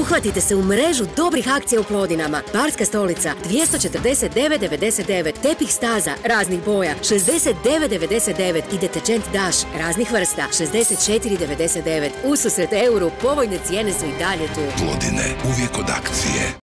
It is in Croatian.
Uhvatite se u mrežu dobrih akcija u Plodinama. Barska stolica 249,99, tepih staza raznih boja 69,99 i deterđent Dash raznih vrsta 64,99. Ususret euru, povoljne cijene su i dalje tu. Plodine, uvijek od akcije.